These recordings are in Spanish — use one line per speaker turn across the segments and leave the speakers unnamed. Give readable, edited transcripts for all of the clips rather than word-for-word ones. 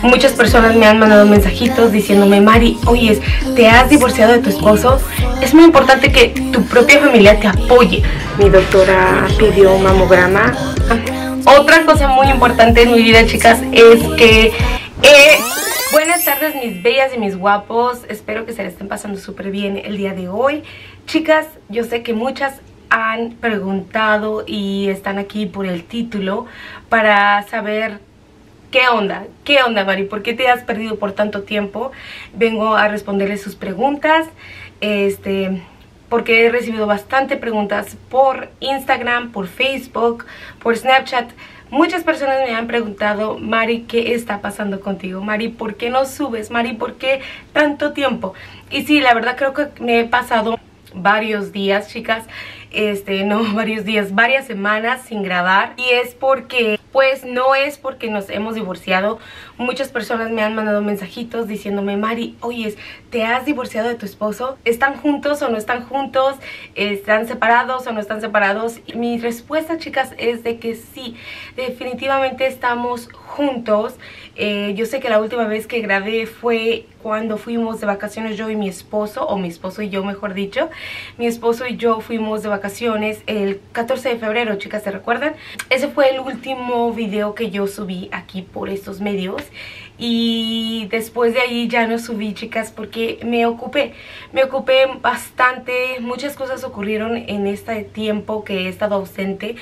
Muchas personas me han mandado mensajitos diciéndome: Mari, oye, ¿te has divorciado de tu esposo? Es muy importante que tu propia familia te apoye. Mi doctora pidió un mamograma. Otra cosa muy importante en mi vida, chicas, es que buenas tardes, mis bellas y mis guapos. Espero que se la estén pasando súper bien el día de hoy. Chicas, yo sé que muchas han preguntado y están aquí por el título para saber ¿qué onda? ¿Qué onda, Mari? ¿Por qué te has perdido por tanto tiempo? Vengo a responderles sus preguntas, porque he recibido bastante preguntas por Instagram, por Facebook, por Snapchat. Muchas personas me han preguntado: Mari, ¿qué está pasando contigo? Mari, ¿por qué no subes? Mari, ¿por qué tanto tiempo? Y sí, la verdad creo que me he pasado varios días, chicas, no varios días, varias semanas sin grabar. Y es porque, pues no es porque nos hemos divorciado. Muchas personas me han mandado mensajitos diciéndome: Mari, oye, ¿te has divorciado de tu esposo? ¿Están juntos o no están juntos? ¿Están separados o no están separados? Y mi respuesta, chicas, es de que sí, definitivamente estamos juntos. Yo sé que la última vez que grabé fue cuando fuimos de vacaciones yo y mi esposo, o mi esposo y yo, mejor dicho. Mi esposo y yo fuimos de vacaciones el 14 de febrero, chicas, ¿se recuerdan? Ese fue el último video que yo subí aquí por estos medios. Y después de ahí ya no subí, chicas, porque me ocupé bastante. Muchas cosas ocurrieron en este tiempo que he estado ausente.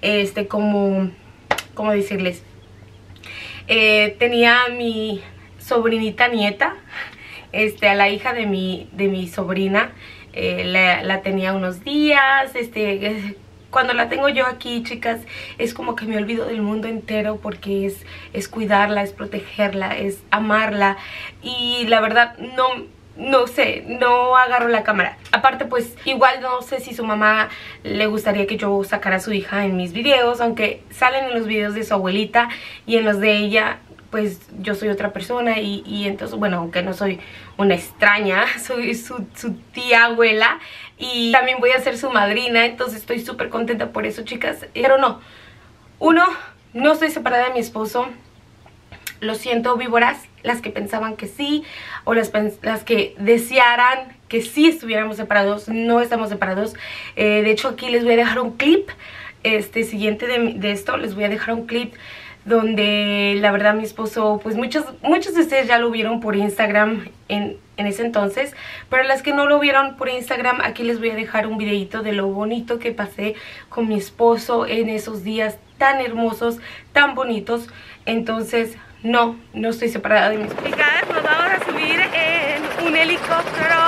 ¿Cómo decirles? Tenía a mi sobrinita nieta, a la hija de mi sobrina. La tenía unos días. Cuando la tengo yo aquí, chicas, es como que me olvido del mundo entero, porque es cuidarla, es protegerla, es amarla. Y la verdad no sé, no agarro la cámara. Aparte, pues igual no sé si su mamá le gustaría que yo sacara a su hija en mis videos, aunque salen en los videos de su abuelita y en los de ella pues yo soy otra persona. Y entonces, bueno, aunque no soy una extraña, soy su tía abuela, y también voy a ser su madrina. Entonces estoy súper contenta por eso, chicas. Pero no, no estoy separada de mi esposo. Lo siento, víboras, las que pensaban que sí, o las que desearan que sí estuviéramos separados. No estamos separados. De hecho, aquí les voy a dejar un clip siguiente de esto. Les voy a dejar un clip donde la verdad mi esposo, pues muchos de ustedes ya lo vieron por Instagram en ese entonces, pero las que no lo vieron por Instagram, aquí les voy a dejar un videito de lo bonito que pasé con mi esposo en esos días tan hermosos, tan bonitos. Entonces no estoy separada de mis esposo. Chicas, nos vamos a subir en un helicóptero.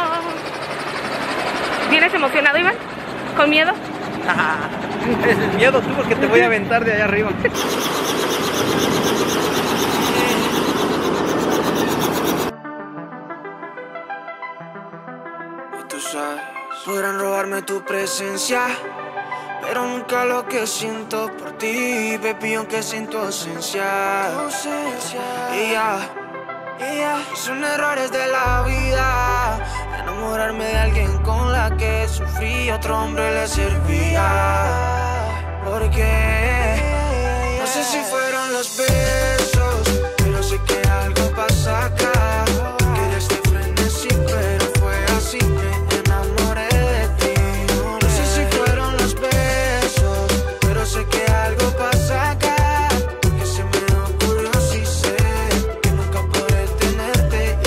¿Vienes emocionado, Iván? ¿Con miedo?
Es el miedo tú, porque te voy a aventar de allá arriba.
Tú sabes, podrán robarme tu presencia, pero nunca lo que siento por ti, baby, aunque siento ausencia. Y ya, son errores de la vida, enamorarme de alguien con la que sufrí, otro hombre le servía. Porque no sé si fueron los besos, pero sé que algo pasa acá. Querías de frenesí, pero fue así, me enamoré de ti. No sé si fueron los besos, pero sé que algo pasa acá, porque se me ocurrió, sí sé que nunca podré tenerte,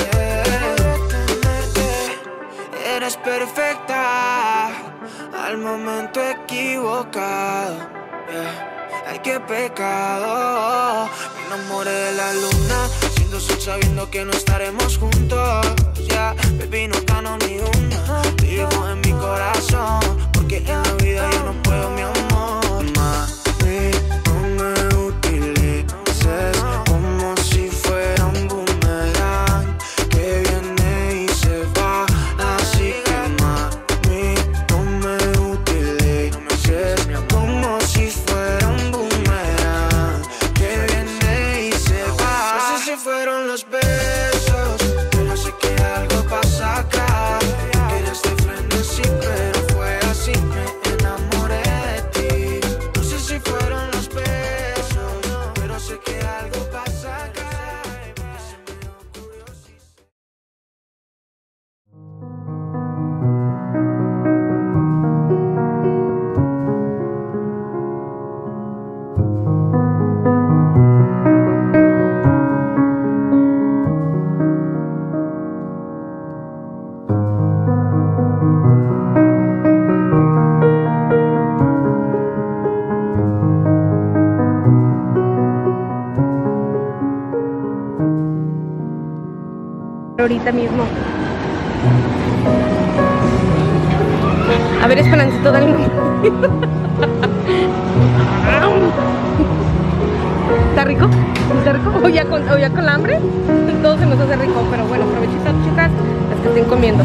Eres perfecta al momento equivocado. Ay, qué pecado. Me enamoré de la luna, siendo sol sabiendo que no estaremos juntos. Ya, baby, no gano ni una. Vivo en mi corazón, porque en la vida yo no puedo, mi amor. Mami, no me utilices como si fuera un boomerang que viene y se va. Así que mami, no me utilices como si fuera un boomerang que viene y se va. No sé si fueron los besos, pero sé que algo pasa acá. Querías de frenesí, pero fue así, me enamoré de ti.
ahorita mismo. A ver, Esperancito, dale un... ¿Está rico? ¿Está rico? ¿O ya con hambre? Todo se nos hace rico, pero bueno, provechito, chicas, las que estén comiendo.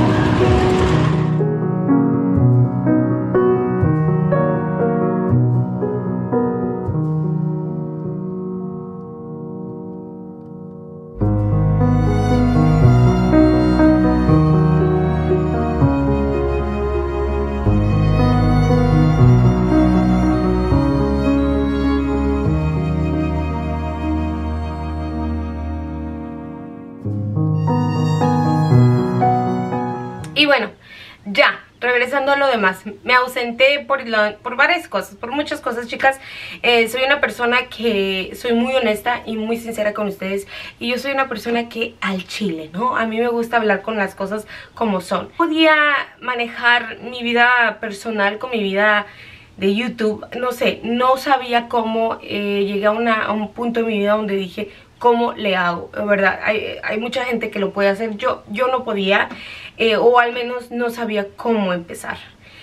Y bueno, ya, regresando a lo demás, me ausenté por varias cosas, por muchas cosas, chicas. Soy una persona que soy muy honesta y muy sincera con ustedes. Y yo soy una persona que al chile, ¿no? A mí me gusta hablar con las cosas como son. Podía manejar mi vida personal con mi vida de YouTube, no sé, no sabía cómo. Llegué a un punto en mi vida donde dije, ¿cómo le hago? ¿Verdad? Hay mucha gente que lo puede hacer, yo no podía, o al menos no sabía cómo empezar.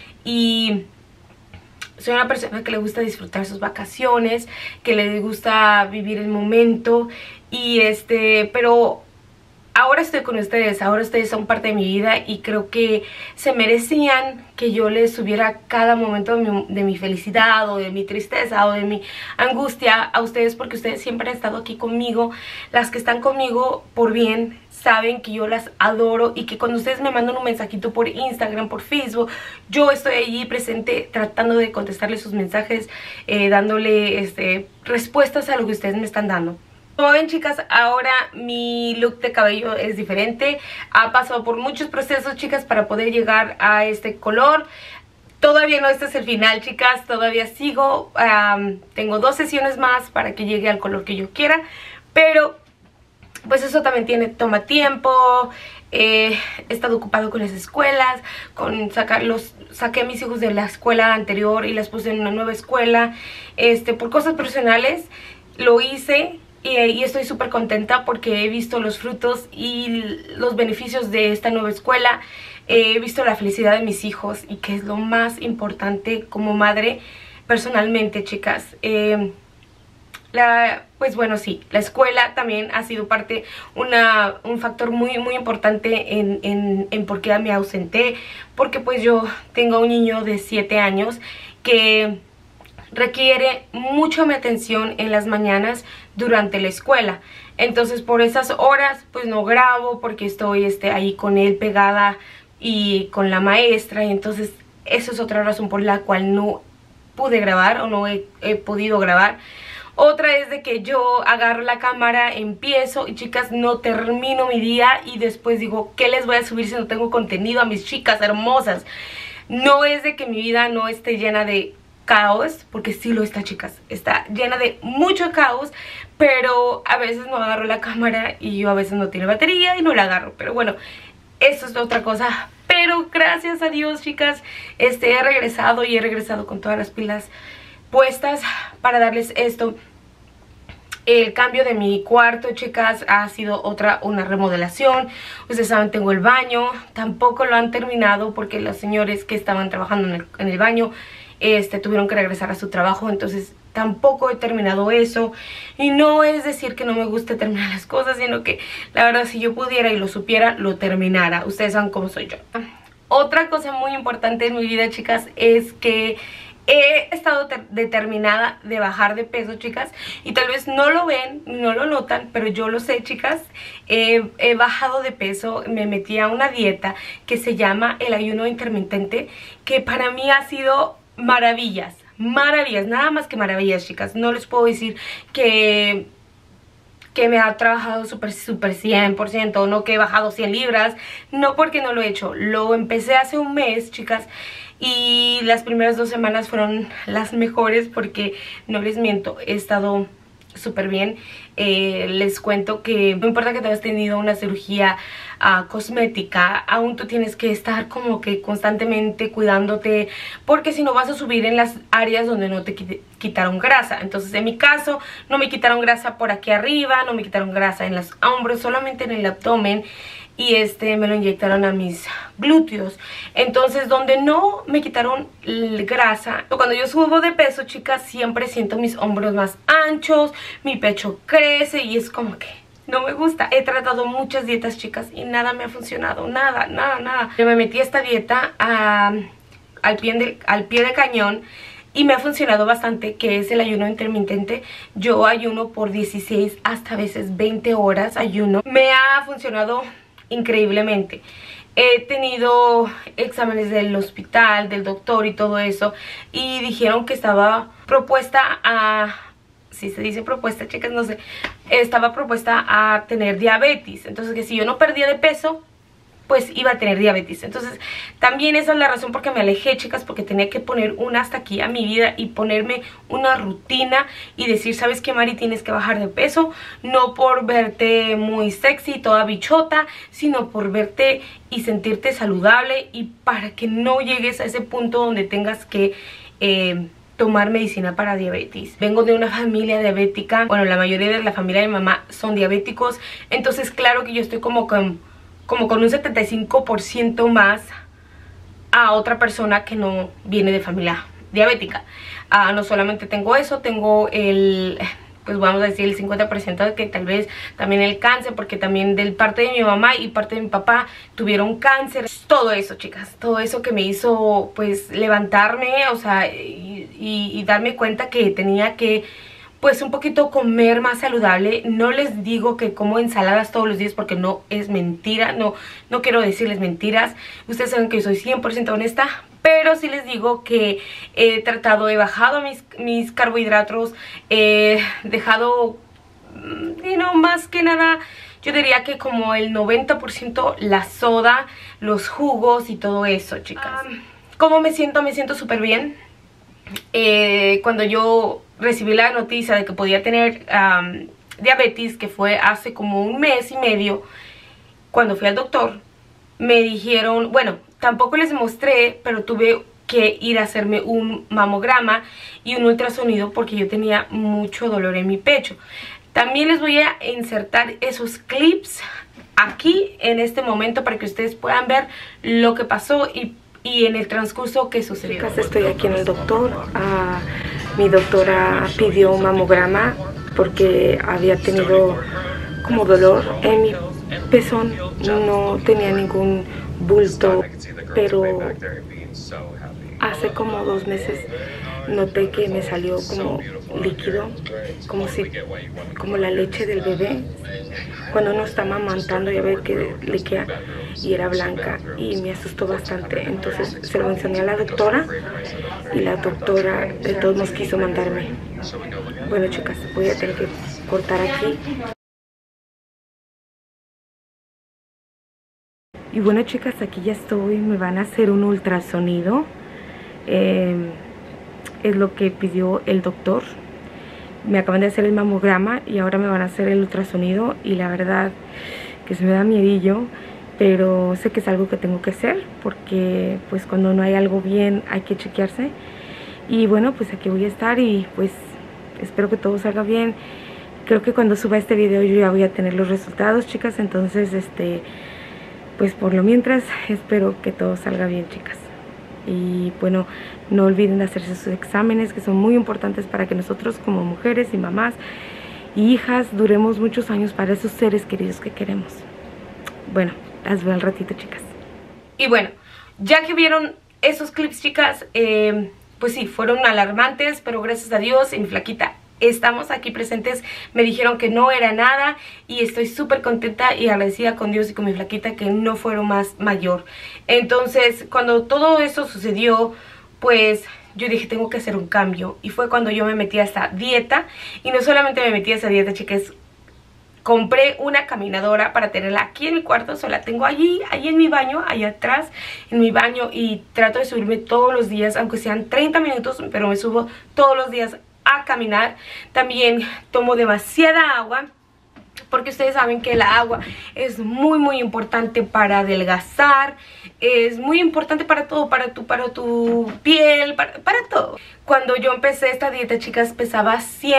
Y soy una persona que le gusta disfrutar sus vacaciones, que le gusta vivir el momento, y pero ahora estoy con ustedes, ahora ustedes son parte de mi vida y creo que se merecían que yo les subiera cada momento de mi felicidad o de mi tristeza o de mi angustia a ustedes, porque ustedes siempre han estado aquí conmigo. Las que están conmigo por bien saben que yo las adoro y que cuando ustedes me mandan un mensajito por Instagram, por Facebook, yo estoy allí presente tratando de contestarles sus mensajes, dándole respuestas a lo que ustedes me están dando. Como ven, chicas, ahora mi look de cabello es diferente. Ha pasado por muchos procesos, chicas, para poder llegar a este color. Todavía no, este es el final, chicas. Todavía sigo. Tengo 2 sesiones más para que llegue al color que yo quiera. Pero pues eso también toma tiempo. He estado ocupado con las escuelas, con saqué a mis hijos de la escuela anterior y las puse en una nueva escuela. Por cosas personales lo hice. Y estoy súper contenta porque he visto los frutos y los beneficios de esta nueva escuela. He visto la felicidad de mis hijos y que es lo más importante como madre personalmente, chicas. Pues bueno, sí, la escuela también ha sido parte, un factor muy importante en por qué me ausenté. Porque pues yo tengo un niño de 7 años que requiere mucho mi atención en las mañanas durante la escuela. Entonces por esas horas pues no grabo porque estoy ahí con él pegada y con la maestra. Y entonces eso es otra razón por la cual no pude grabar o no he podido grabar. Otra es de que yo agarro la cámara, empiezo y, chicas, no termino mi día y después digo, ¿qué les voy a subir si no tengo contenido a mis chicas hermosas? No es de que mi vida no esté llena de caos, porque sí lo está, chicas, está llena de mucho caos, pero a veces no agarro la cámara y yo a veces no tiene batería y no la agarro. Pero bueno, eso es otra cosa. Pero gracias a Dios, chicas, he regresado y he regresado con todas las pilas puestas para darles esto. El cambio de mi cuarto, chicas, ha sido una remodelación. Ustedes saben, tengo el baño, tampoco lo han terminado porque los señores que estaban trabajando en el baño tuvieron que regresar a su trabajo. Entonces tampoco he terminado eso. Y no es decir que no me guste terminar las cosas, sino que la verdad, si yo pudiera y lo supiera, lo terminara. Ustedes saben cómo soy yo. Otra cosa muy importante en mi vida, chicas, es que he estado determinada de bajar de peso, chicas. Y tal vez no lo ven, no lo notan, pero yo lo sé, chicas. He bajado de peso, me metí a una dieta que se llama el ayuno intermitente, que para mí ha sido maravillas, nada más que maravillas, chicas. No les puedo decir que me ha trabajado súper 100%, no que he bajado 100 libras, no, porque no lo he hecho. Lo empecé hace un mes, chicas, y las primeras 2 semanas fueron las mejores porque, no les miento, he estado súper bien. Les cuento que no importa que te hayas tenido una cirugía cosmética, aún tú tienes que estar como que constantemente cuidándote, porque si no vas a subir en las áreas donde no te quitaron grasa. Entonces en mi caso no me quitaron grasa por aquí arriba, no me quitaron grasa en los hombros, solamente en el abdomen, y me lo inyectaron a mis glúteos. Entonces donde no me quitaron grasa, cuando yo subo de peso, chicas, siempre siento mis hombros más anchos, mi pecho crece y es como que no me gusta. He tratado muchas dietas, chicas, y nada me ha funcionado, nada. Yo me metí a esta dieta al pie de cañón y me ha funcionado bastante, que es el ayuno intermitente. Yo ayuno por 16 hasta a veces 20 horas ayuno. Me ha funcionado increíblemente. He tenido exámenes del hospital, del doctor y todo eso, y dijeron que estaba propuesta a... si se dice propuesta, chicas, no sé. Estaba propuesta a tener diabetes. Entonces que si yo no perdía de peso, pues iba a tener diabetes. Entonces también esa es la razón por que me alejé, chicas, porque tenía que poner un hasta aquí a mi vida y ponerme una rutina y decir, ¿sabes qué, Mari? Tienes que bajar de peso, no por verte muy sexy, toda bichota, sino por verte y sentirte saludable, y para que no llegues a ese punto donde tengas que tomar medicina para diabetes. Vengo de una familia diabética. Bueno, la mayoría de la familia de mi mamá son diabéticos. Entonces claro que yo estoy como con un 75% más a otra persona que no viene de familia diabética. No solamente tengo eso, tengo pues vamos a decir el 50% de que tal vez también el cáncer, porque también del parte de mi mamá y parte de mi papá tuvieron cáncer. Todo eso, chicas, todo eso que me hizo pues levantarme, o sea, y darme cuenta que tenía que pues un poquito comer más saludable. No les digo que como ensaladas todos los días, porque no es mentira, no quiero decirles mentiras. Ustedes saben que yo soy 100% honesta, pero sí les digo que he tratado, he bajado mis carbohidratos, he dejado, más que nada, yo diría que como el 90% la soda, los jugos y todo eso, chicas. ¿Cómo me siento? Me siento súper bien. Cuando yo recibí la noticia de que podía tener diabetes, que fue hace como un mes y medio, cuando fui al doctor, me dijeron, bueno, tampoco les mostré, pero tuve que ir a hacerme un mamograma y un ultrasonido porque yo tenía mucho dolor en mi pecho. También les voy a insertar esos clips aquí en este momento para que ustedes puedan ver lo que pasó y en el transcurso que sucedió. Estoy aquí en el doctor. Mi doctora pidió un mamograma porque había tenido como dolor en mi pezón. No tenía ningún bulto, pero hace como 2 meses noté que me salió como líquido, como la leche del bebé. Cuando uno está amamantando, ya ve que liquea, y era blanca y me asustó bastante. Entonces se lo mencioné a la doctora y la doctora de todos nos quiso mandarme. Bueno, chicas, voy a tener que cortar aquí. Y bueno, chicas, aquí ya estoy. Me van a hacer un ultrasonido. Es lo que pidió el doctor. Me acaban de hacer el mamograma y ahora me van a hacer el ultrasonido, y la verdad que se me da miedillo, pero sé que es algo que tengo que hacer porque pues cuando no hay algo bien hay que chequearse. Y bueno, pues aquí voy a estar y pues espero que todo salga bien. Creo que cuando suba este video yo ya voy a tener los resultados, chicas. Entonces pues por lo mientras espero que todo salga bien, chicas. Y bueno, no olviden de hacerse sus exámenes, que son muy importantes para que nosotros como mujeres y mamás y hijas duremos muchos años para esos seres queridos que queremos. Bueno, las veo al ratito, chicas. Y bueno, ya que vieron esos clips, chicas, pues sí, fueron alarmantes, pero gracias a Dios y mi flaquita estamos aquí presentes. Me dijeron que no era nada y estoy súper contenta y agradecida con Dios y con mi flaquita que no fueron más mayor. Entonces, cuando todo eso sucedió, pues yo dije, tengo que hacer un cambio. Y fue cuando yo me metí a esta dieta. Y no solamente me metí a esa dieta, chicas, compré una caminadora para tenerla aquí en mi cuarto. La tengo allí en mi baño, allá atrás en mi baño, y trato de subirme todos los días, aunque sean 30 minutos, pero me subo todos los días a caminar. También tomo demasiada agua, porque ustedes saben que el agua es muy importante para adelgazar, es muy importante para todo, para tu piel, para todo. Cuando yo empecé esta dieta, chicas, pesaba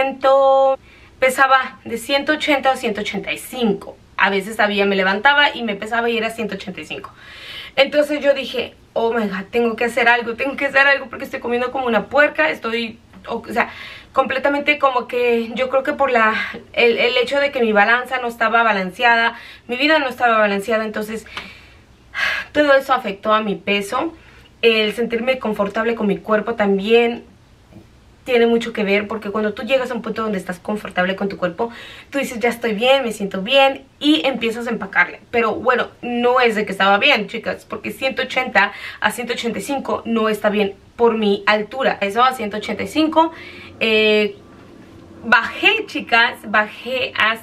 de 180 a 185. A veces me levantaba y me pesaba y era 185. Entonces yo dije, oh my god, tengo que hacer algo porque estoy comiendo como una puerca, o sea, completamente como que yo creo que por el hecho de que mi balanza no estaba balanceada, mi vida no estaba balanceada, entonces todo eso afectó a mi peso. El sentirme confortable con mi cuerpo también tiene mucho que ver, porque cuando tú llegas a un punto donde estás confortable con tu cuerpo, tú dices, ya estoy bien, me siento bien, y empiezas a empacarle. Pero bueno, no es de que estaba bien, chicas, porque 180 a 185 no está bien por mi altura. Eso a 185, bajé, chicas, bajé a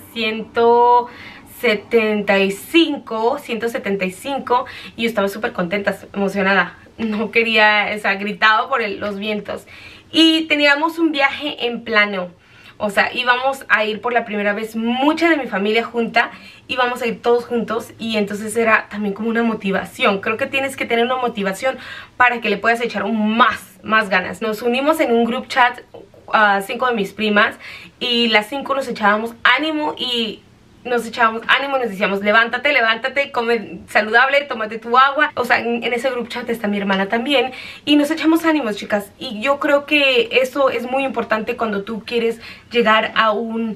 175, y yo estaba súper contenta, emocionada. No quería, o sea, gritaba por los vientos. Y teníamos un viaje en plano, o sea, íbamos a ir por la primera vez mucha de mi familia junta, íbamos a ir todos juntos, y entonces era también como una motivación. Creo que tienes que tener una motivación para que le puedas echar más ganas. Nos unimos en un group chat, 5 de mis primas, y las 5 nos echábamos ánimo y nos decíamos, levántate, come saludable, tómate tu agua. O sea, en ese group chat está mi hermana también, y nos echamos ánimos, chicas. Y yo creo que eso es muy importante cuando tú quieres llegar a un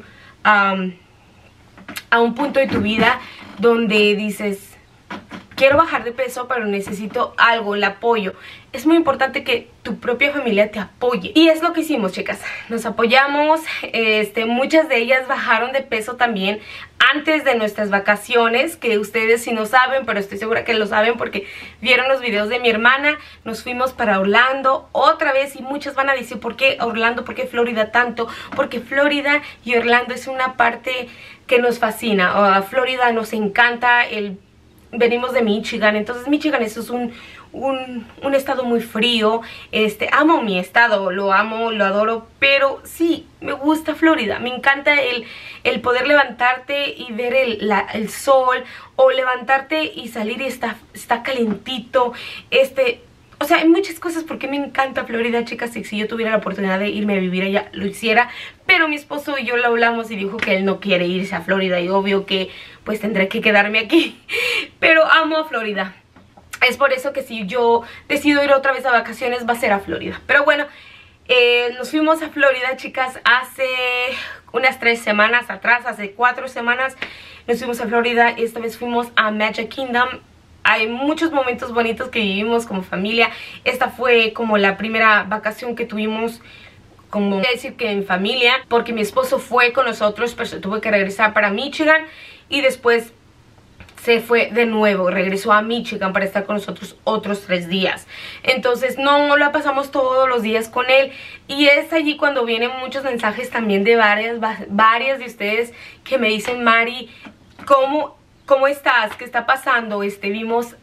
punto de tu vida donde dices, quiero bajar de peso, pero necesito algo, el apoyo. Es muy importante que tu propia familia te apoye. Y es lo que hicimos, chicas. Nos apoyamos. Muchas de ellas bajaron de peso también antes de nuestras vacaciones, que ustedes si no saben, pero estoy segura que lo saben porque vieron los videos de mi hermana. Nos fuimos para Orlando otra vez, y muchas van a decir, ¿por qué Orlando? ¿Por qué Florida tanto? Porque Florida y Orlando es una parte que nos fascina. Florida nos encanta, venimos de Michigan, entonces Michigan es un estado muy frío. Amo mi estado, lo amo, lo adoro, pero sí, me gusta Florida. Me encanta el poder levantarte y ver el sol, o levantarte y salir y está calentito. O sea, hay muchas cosas porque me encanta Florida, chicas, y si yo tuviera la oportunidad de irme a vivir allá, lo hiciera. Pero mi esposo y yo lo hablamos y dijo que él no quiere irse a Florida, y obvio que pues tendré que quedarme aquí. Pero amo a Florida. Es por eso que si yo decido ir otra vez a vacaciones, va a ser a Florida. Pero bueno, nos fuimos a Florida, chicas, hace unas 3 semanas atrás, hace 4 semanas. Nos fuimos a Florida, y esta vez fuimos a Magic Kingdom. Hay muchos momentos bonitos que vivimos como familia. Esta fue como la primera vacación que tuvimos, como decir que en familia, porque mi esposo fue con nosotros, pero se tuvo que regresar para Michigan, y después se fue de nuevo, regresó a Michigan para estar con nosotros otros 3 días. Entonces no la pasamos todos los días con él, y es allí cuando vienen muchos mensajes también de varias de ustedes que me dicen, Mari, ¿cómo estás? ¿Qué está pasando? Te vimos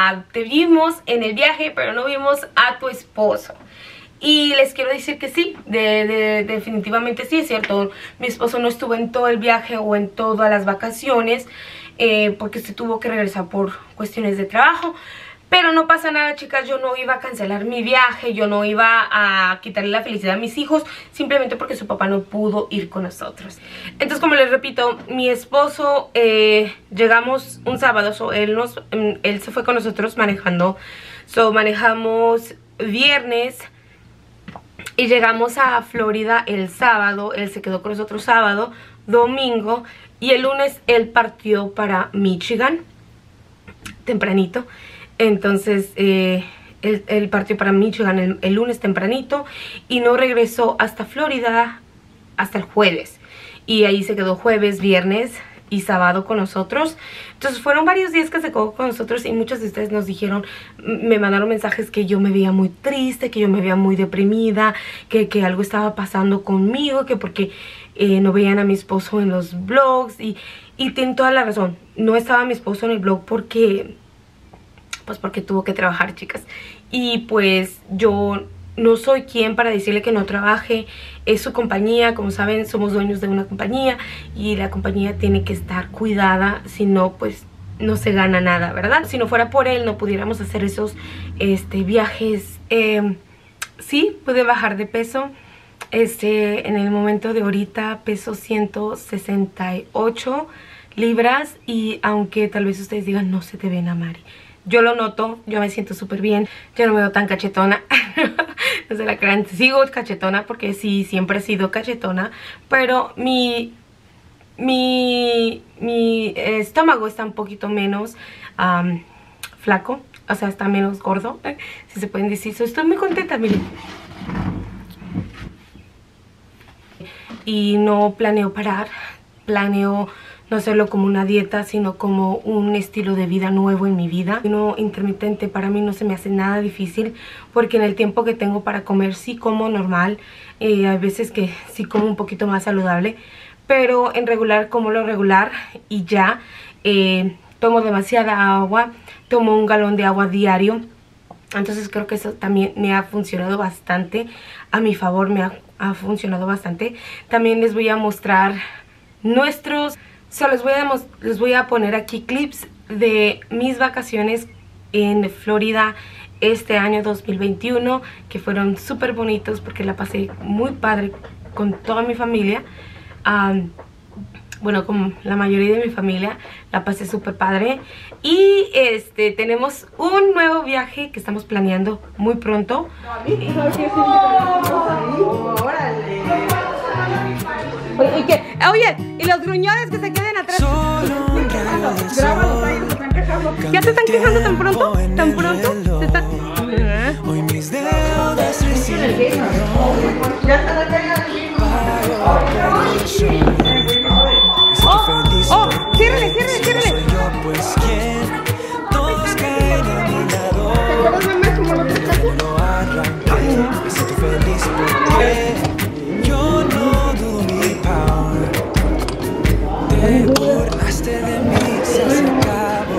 en el viaje, pero no vimos a tu esposo. Y les quiero decir que sí, definitivamente sí, es cierto. Mi esposo no estuvo en todo el viaje o en todas las vacaciones, porque se tuvo que regresar por cuestiones de trabajo. Pero no pasa nada, chicas, yo no iba a cancelar mi viaje, yo no iba a quitarle la felicidad a mis hijos, simplemente porque su papá no pudo ir con nosotros. Entonces, como les repito, mi esposo, llegamos un sábado, él se fue con nosotros manejando. Manejamos viernes y llegamos a Florida el sábado. Él se quedó con nosotros sábado, domingo, y el lunes él partió para Michigan tempranito. Entonces él partió para Michigan el lunes tempranito, y no regresó hasta Florida hasta el jueves. Y ahí se quedó jueves, viernes y sábado con nosotros. Entonces fueron varios días que se quedó con nosotros, y muchos de ustedes nos dijeron, me mandaron mensajes que yo me veía muy triste, que yo me veía muy deprimida, que algo estaba pasando conmigo, que porque no veían a mi esposo en los vlogs. Y tienen toda la razón, no estaba mi esposo en el vlog porque tuvo que trabajar, chicas. Y pues yo no soy quien para decirle que no trabaje. Es su compañía, como saben, somos dueños de una compañía y la compañía tiene que estar cuidada, si no, pues no se gana nada, ¿verdad? Si no fuera por él, no pudiéramos hacer esos viajes. Sí, pude bajar de peso. En el momento de ahorita peso 168 libras y aunque tal vez ustedes digan, no se te ven, Mari, yo lo noto, yo me siento súper bien, yo no me veo tan cachetona. No se la crean, sigo cachetona porque sí, siempre he sido cachetona, pero mi estómago está un poquito menos flaco, o sea, está menos gordo, si se pueden decir. Estoy muy contenta, miren. Y no planeo parar, planeo no hacerlo como una dieta, sino como un estilo de vida nuevo en mi vida. Uno intermitente para mí no se me hace nada difícil, porque en el tiempo que tengo para comer sí como normal, hay veces que sí como un poquito más saludable, pero en regular como lo regular y ya. Tomo demasiada agua, tomo 1 galón de agua diario, entonces creo que eso también me ha funcionado bastante, a mi favor me ha funcionado bastante. También les voy a mostrar nuestros... les voy a poner aquí clips de mis vacaciones en Florida este año 2021, que fueron súper bonitos porque la pasé muy padre con toda mi familia. Bueno, con la mayoría de mi familia la pasé súper padre. Y tenemos un nuevo viaje que estamos planeando muy pronto. Oye, y los gruñones que se queden atrás. ¿Ya se están quejando tan pronto? ¿Tan pronto? ¿Se están...
Hoy mis deudas reciben.
¡Oh! ¡Ciérrale, ciérrale, ciérrale!
Pues quién, todos caen a mi lado. Lo arranqué, me siento feliz porque yo no dudo mi power. Te burlaste de mí, se acabó.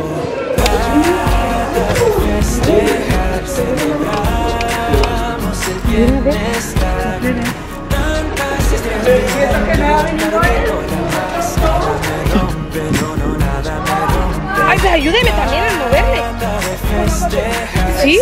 Para festejar, celebramos el bienestar. Tantas estrellas.
Ay, pero ayúdeme también a moverle. Sí.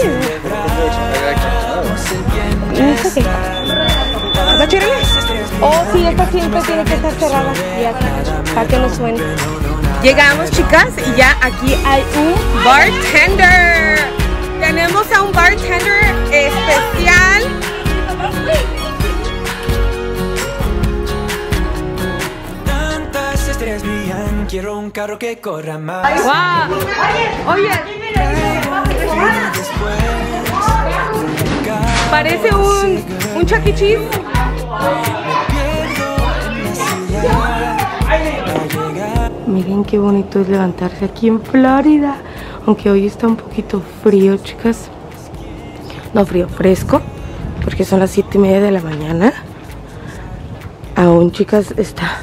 ¿Va a cerrarle? Oh, sí, esta siempre tiene que estar cerrada. Ya, para que no suene. Llegamos, chicas, y ya aquí hay un bartender. Tenemos a un bartender especial.
Tantas estrellas brillan, quiero un carro que corra más.
Wow. Oye, parece un Chuck E. Cheese. Miren qué bonito es levantarse aquí en Florida, aunque hoy está un poquito frío, chicas. No frío, fresco, porque son las 7:30 de la mañana. Aún, chicas, está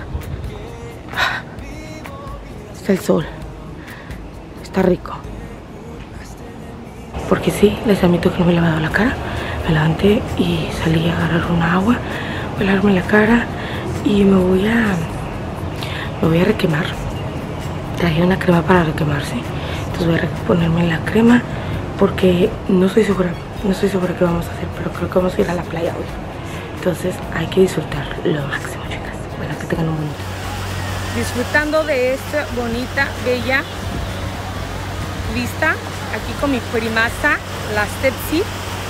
el sol, está rico. Porque sí, les admito que no me he lavado la cara. Me levanté y salí a agarrar un agua, voy a lavarme la cara y me voy a requemar. Traje una crema para requemarse, entonces voy a ponerme la crema porque no estoy segura qué vamos a hacer, pero creo que vamos a ir a la playa hoy. Entonces hay que disfrutar lo máximo, chicas. Bueno, que tengan un bonito. Disfrutando de esta bonita, bella vista aquí con mi primaza, la Stepsy.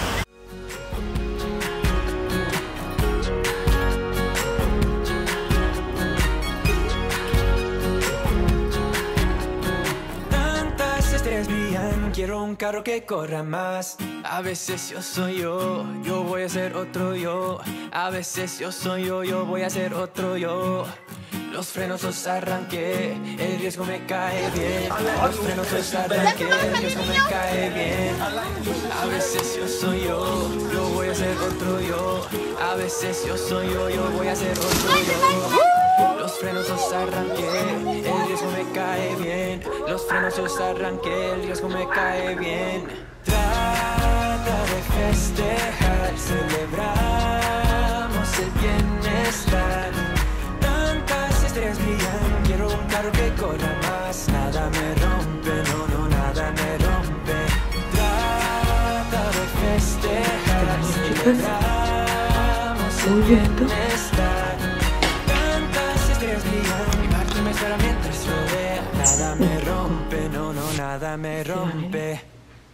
Tantas estrellas brillan, quiero un carro que corra más. A veces yo soy yo voy a ser otro yo. A veces yo soy yo voy a ser otro yo. Los frenos los arranqué, el riesgo me cae bien. Los frenos los arranqué, el riesgo me cae bien. A veces yo soy yo voy a ser otro yo. A veces yo soy yo voy a ser otro yo. Los frenos los arranqué, el riesgo me cae bien. Los frenos los arranqué, el riesgo me cae bien. Trata de festejar, celebramos el bienestar. Tantas estrellas brillan, quiero un carro que corra más. Nada me rompe, no, no, nada me rompe. Trata de festejar, celebramos el bienestar. Tantas estrellas brillan, mi parte me espera mientras rodea. Nada me rompe, no, no, nada me rompe.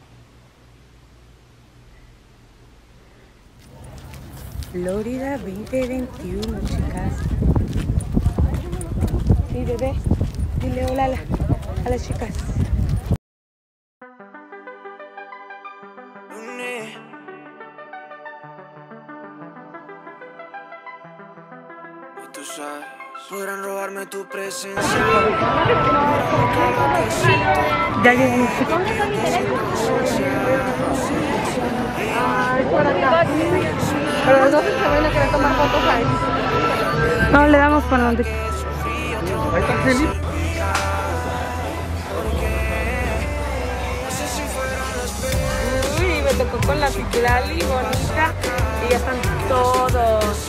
Florida 2021, chicas. Sí, bebé. Dile hola a las chicas.
Tú sabes, podrán robarme tu presencia.
Ya llegamos.
Ay, por acá. Pero los dos se van a querer tomar fotos ahí.
No, le damos por donde.
Ahí está Felipe.
Uy, me tocó con la Citlali bonita. Y ya están todos.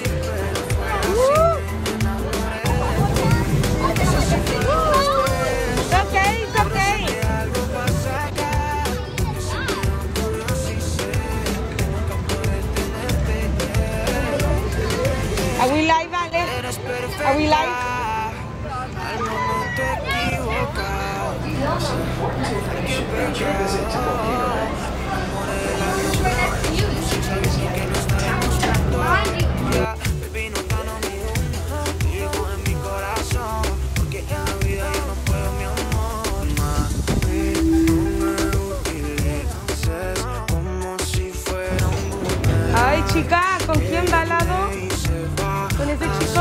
It's okay, it's okay. Are we live, Ale? Are we live?
Al momento equivocado. Baby, no gano ni uno. Digo en mi corazón, porque en la vida yo no puedo, mi amor. Mami, no me utilices como si fuera un boomerang.
Ay, chica, ¿con quién va al lado? ¿Con ese chico?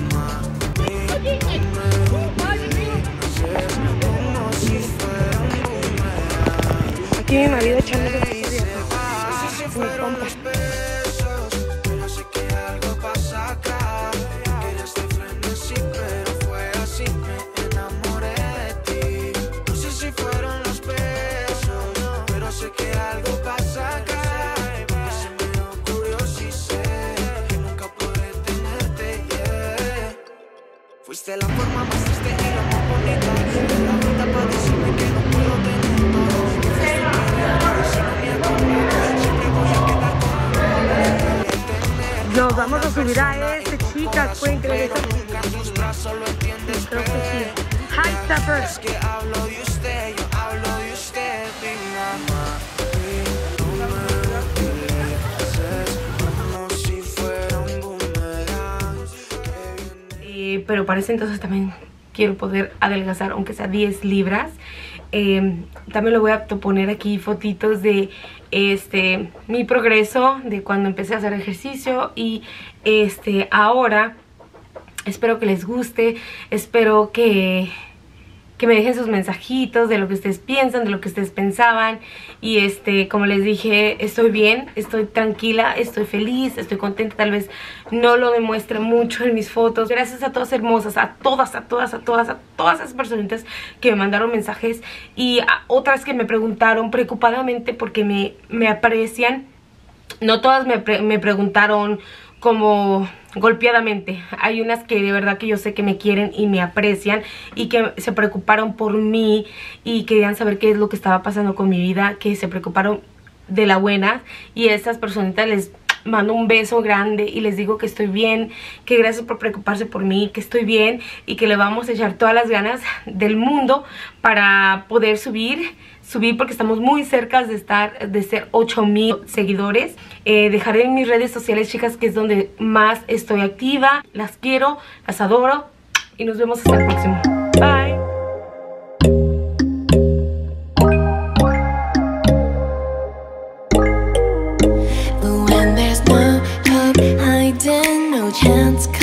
Aquí mi marido echando de mi compa.
Pero sé que algo pasa acá. Querías de frenesí, pero fue así. Me enamoré de ti. No sé si fueron los besos, pero sé que algo pasa acá. Y se me ocurrió, sí sé que nunca podré tenerte, yeah. Fuiste la forma más triste y la más bonita de la vida para decirme que no puedo tener todo.
Nos vamos a subir a este, chicas. Pueden creer eso. Creo que sí. Hi, Steppers.
Que hablo de usted, yo hablo de usted, mi mamá. No me utilices como si fuera un boomerang.
Pero para ese entonces también quiero poder adelgazar, aunque sea 10 libras. También le voy a poner aquí fotitos de mi progreso de cuando empecé a hacer ejercicio y ahora. Espero que les guste, espero que me dejen sus mensajitos de lo que ustedes piensan, de lo que ustedes pensaban. Y como les dije, estoy bien, estoy tranquila, estoy feliz, estoy contenta. Tal vez no lo demuestre mucho en mis fotos. Gracias a todas hermosas, a todas esas personitas que me mandaron mensajes. Y a otras que me preguntaron preocupadamente porque me aprecian. No todas me preguntaron como golpeadamente. Hay unas que de verdad que yo sé que me quieren y me aprecian y que se preocuparon por mí y querían saber qué es lo que estaba pasando con mi vida, que se preocuparon de la buena. Y a estas personitas les mando un beso grande y les digo que estoy bien, que gracias por preocuparse por mí, que estoy bien y que le vamos a echar todas las ganas del mundo para poder subir porque estamos muy cerca de ser 8,000 seguidores. Dejaré en mis redes sociales, chicas, que es donde más estoy activa. Las quiero, las adoro y nos vemos hasta el próximo. Bye.
But when there's no hope, hiding, no chance.